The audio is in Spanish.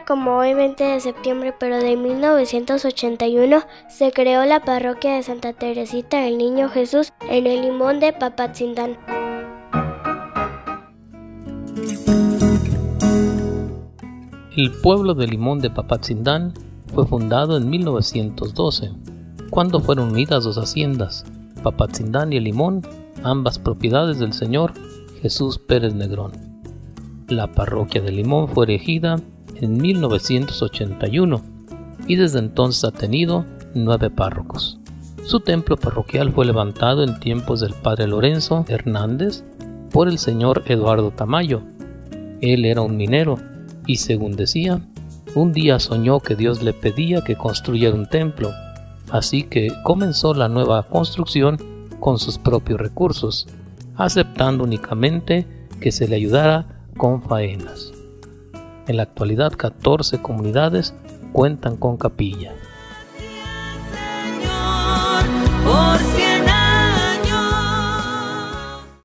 día como hoy 20 de septiembre, pero de 1981, se creó la parroquia de Santa Teresita del Niño Jesús en el Limón de Papatzintán. El pueblo de Limón de Papatzintán fue fundado en 1912, cuando fueron unidas dos haciendas, Papatzintán y el Limón, ambas propiedades del señor Jesús Pérez Negrón. La parroquia de Limón fue erigida en 1981 y desde entonces ha tenido 9 párrocos. Su templo parroquial fue levantado en tiempos del padre Lorenzo Hernández por el señor Eduardo Tamayo. Él era un minero y, según decía, un día soñó que Dios le pedía que construyera un templo, así que comenzó la nueva construcción con sus propios recursos, aceptando únicamente que se le ayudara con faenas. En la actualidad 14 comunidades cuentan con capilla. Señor,